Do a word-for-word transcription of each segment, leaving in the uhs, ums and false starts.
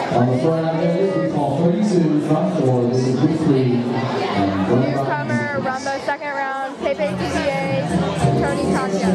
On the front end, we call thirty-two front four. This is week three. Newcomer, Rumbo, second round, Pepe T V A, Tony Kasia.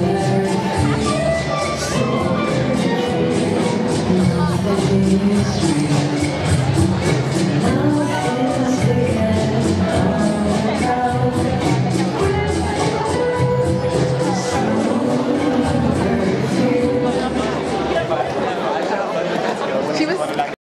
Street.